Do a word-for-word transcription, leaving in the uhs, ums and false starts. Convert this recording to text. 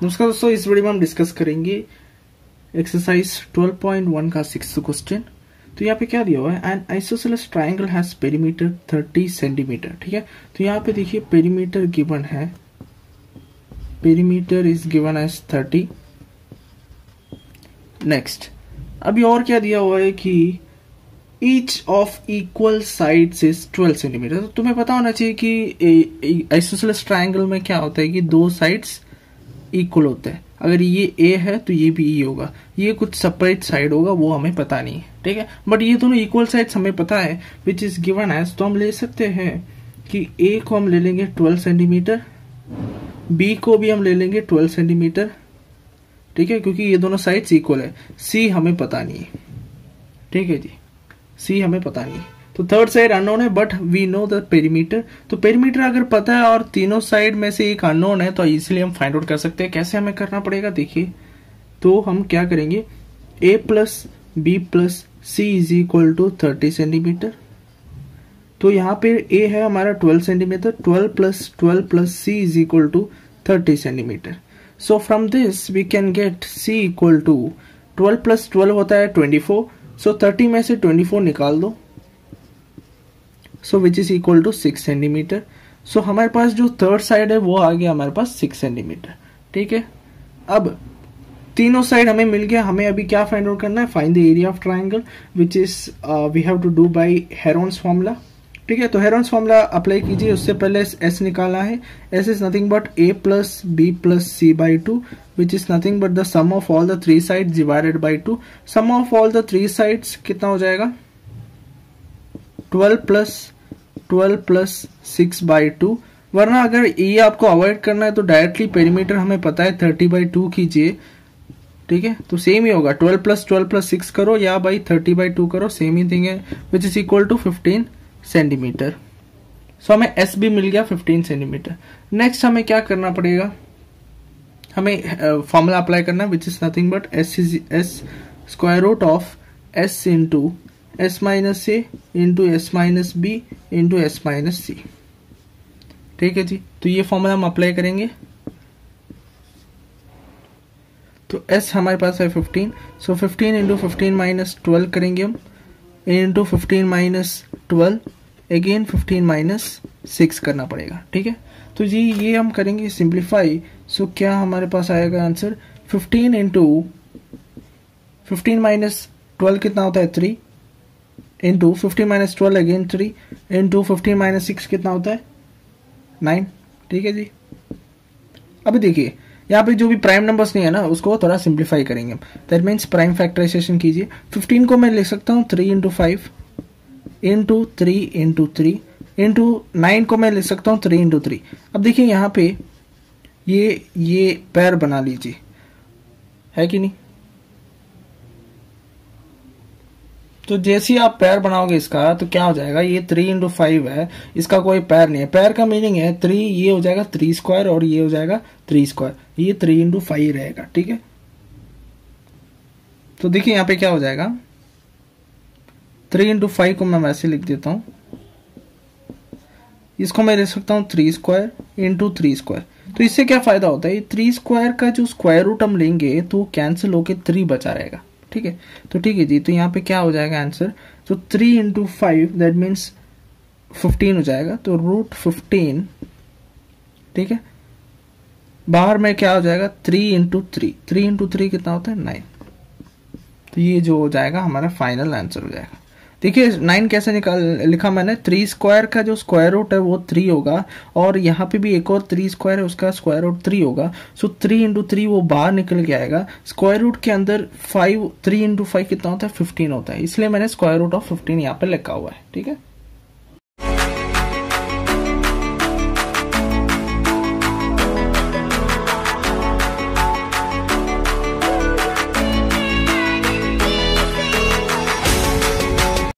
नमस्कार दोस्तों, इस वीडियो में हम डिस्कस करेंगे एक्सरसाइज ट्वेल्व पॉइंट वन का सिक्स्थ क्वेश्चन। तो यहाँ पे क्या दिया हुआ है, an isosceles triangle has perimeter thirty centimetre. ठीक है, तो यहाँ पे देखिए पेरीमीटर गिवन है, perimeter is given as thirty. Next, अभी और क्या दिया हुआ है कि each of equal sides is twelve centimetre. तो तुम्हें पता होना चाहिए कि आइसोसेलेस ट्रायंगल में क्या होता है कि दो साइड्स इक्वल होता है। अगर ये ए है तो ये भी ई होगा, ये कुछ सेपरेट साइड होगा वो हमें पता नहीं है। ठीक है, बट ये दोनों इक्वल साइड्स हमें पता है, विच इज गिवन एज। तो हम ले सकते हैं कि ए को हम ले लेंगे ट्वेल्व सेंटीमीटर, बी को भी हम ले लेंगे ट्वेल्व सेंटीमीटर। ठीक है, क्योंकि ये दोनों साइड्स इक्वल है। सी हमें पता नहीं है। ठीक है जी, सी हमें पता नहीं है। तो थर्ड साइड अननोन है, but we know the perimeter. तो पेरीमीटर अगर पता है और तीनों साइड में से एक अननोन है तो इजीली हम फाइंड आउट कर सकते हैं। कैसे हमें करना पड़ेगा देखिए, तो हम क्या करेंगे, a plus B plus C is equal to thirty centimetre. तो यहाँ पे a है हमारा twelve centimetre, twelve plus twelve plus C is equal to thirty centimetre. So from this we can get c equal to twelve plus twelve होता है twenty four. So thirty में से twenty four निकाल दो, so which is equal to six centimetre. So हमारे पास जो third side है वो आ गया हमारे पास सिक्स सेंटीमीटर। ठीक है, अब तीनों साइड हमें मिल गया। हमें अभी क्या फाइंड आउट करना है, find the area of triangle, which is we have to do by Heron's formula. ठीक है, तो हेरोन्स फॉर्मूला अप्लाई कीजिए। उससे पहले एस निकालना है। S is nothing but A plus B plus C by two, which is nothing but the sum of all the three side divided by two. Sum of all the three sides कितना हो जाएगा, twelve plus twelve plus six by two. वरना अगर ये आपको avoid करना है तो डायरेक्टली पेरीमीटर हमें पता है थर्टी बाई टू कीजिए। ठीक है, तो सेम ही होगा, twelve plus twelve plus six करो या बाई थर्टी बाई टू करो, सेम ही थिंग है, which is equal to fifteen centimetre. So हमें एस भी मिल गया फिफ्टीन सेंटीमीटर। नेक्स्ट हमें क्या करना पड़ेगा, हमें फॉर्मूला अप्लाई करना है, which is nothing but S is S square root of S into S minus A into S minus B into S minus C. ठीक है जी, तो ये फॉर्मूला हम अप्लाई करेंगे। तो s हमारे पास है fifteen, so fifteen into fifteen minus twelve करेंगे हम, into fifteen minus twelve, again fifteen minus six करना पड़ेगा। ठीक है, तो जी ये हम करेंगे सिंप्लीफाई। सो क्या हमारे पास आएगा answer, fifteen into fifteen minus twelve कितना होता है three, into fifteen minus twelve again three, into fifteen minus six कितना होता है नाइन। ठीक है जी, अभी देखिए यहाँ पे जो भी प्राइम नंबर्स नहीं है ना उसको थोड़ा सिंप्लीफाई करेंगे हम। दैट मीन्स प्राइम फैक्टराइजेशन कीजिए। फिफ्टीन को मैं लिख सकता हूँ three into five into three into three, into nine को मैं लिख सकता हूँ थ्री इंटू थ्री। अब देखिए यहाँ पे ये ये पैर बना लीजिए, है कि नहीं। तो जैसे ही आप पैर बनाओगे इसका तो क्या हो जाएगा, ये थ्री इंटू फाइव है, इसका कोई पैर नहीं है। पैर का मीनिंग है थ्री, ये हो जाएगा थ्री स्क्वायर और ये हो जाएगा थ्री स्क्वायर, ये थ्री इंटू फाइव रहेगा। ठीक है, तो देखिए यहाँ पे क्या हो जाएगा, थ्री इंटू फाइव को मैं वैसे लिख देता हूं, इसको मैं लिख सकता हूं three square into three square. तो इससे क्या फायदा होता है, थ्री स्क्वायर का जो स्क्वायर रूट हम लेंगे तो कैंसिल होके थ्री बचा रहेगा। ठीक है, तो ठीक है जी, तो यहाँ पे क्या हो जाएगा आंसर, तो three into five that means fifteen हो जाएगा, तो रूट फिफ्टीन। ठीक है, बाहर में क्या हो जाएगा, three into three, three into three कितना होता है नाइन। तो ये जो हो जाएगा हमारा फाइनल आंसर हो जाएगा। देखिए नाइन कैसे निकाल लिखा मैंने, थ्री स्क्वायर का जो स्क्वायर रूट है वो थ्री होगा, और यहाँ पे भी एक और थ्री स्क्वायर है उसका स्क्वायर रूट थ्री होगा। सो थ्री इंटू थ्री वो बाहर निकल के आएगा। स्क्वायर रूट के अंदर फाइव, थ्री इंटू फाइव कितना होता है फिफ्टीन होता है, इसलिए मैंने स्क्वायर रूट ऑफ फिफ्टीन यहाँ पे लिखा हुआ है। ठीक है।